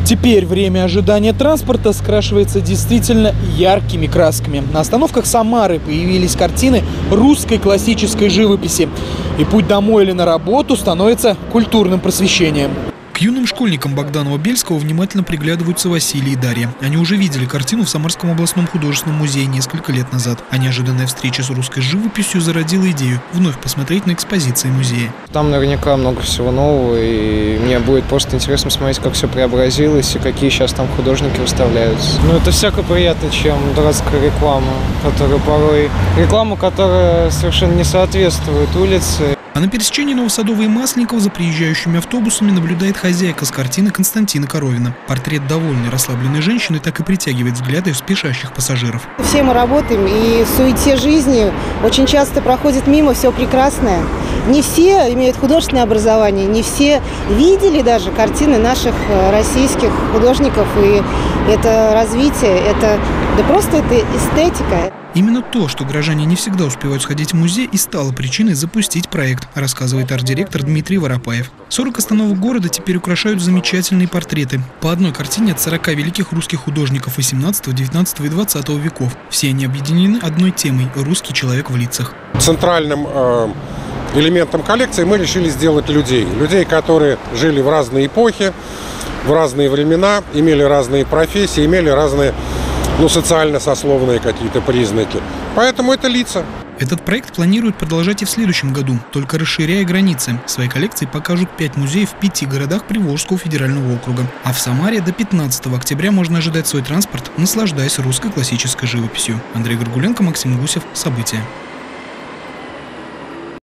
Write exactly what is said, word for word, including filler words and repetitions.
Теперь время ожидания транспорта скрашивается действительно яркими красками. На остановках Самары появились картины русской классической живописи. И путь домой или на работу становится культурным просвещением. К юным школьникам Богданова-Бельского внимательно приглядываются Василий и Дарья. Они уже видели картину в Самарском областном художественном музее несколько лет назад. А неожиданная встреча с русской живописью зародила идею вновь посмотреть на экспозиции музея. Там наверняка много всего нового, и мне будет просто интересно смотреть, как все преобразилось и какие сейчас там художники выставляются. Ну, это всяко приятно, чем дурацкая реклама, которая порой... Реклама, которая совершенно не соответствует улице. А на пересечении Новосадовой и Масленникова за приезжающими автобусами наблюдает хозяйка с картины Константина Коровина. Портрет довольной, расслабленной женщины так и притягивает взгляды спешащих пассажиров. Все мы работаем, и в суете жизни очень часто проходит мимо все прекрасное. Не все имеют художественное образование, не все видели даже картины наших российских художников. И это развитие, это да просто это эстетика. Именно то, что горожане не всегда успевают сходить в музей, и стало причиной запустить проект, рассказывает арт-директор Дмитрий Воропаев. сорок остановок города теперь украшают замечательные портреты. По одной картине от сорока великих русских художников восемнадцатого, девятнадцатого и двадцатого веков. Все они объединены одной темой – русский человек в лицах. Центральным э, элементом коллекции мы решили сделать людей. Людей, которые жили в разные эпохи, в разные времена, имели разные профессии, имели разные... ну, социально-сословные какие-то признаки. Поэтому это лица. Этот проект планируют продолжать и в следующем году, только расширяя границы. В своей коллекции покажут пять музеев в пяти городах Приволжского федерального округа. А в Самаре до пятнадцатого октября можно ожидать свой транспорт, наслаждаясь русской классической живописью. Андрей Горгуленко, Максим Гусев. События.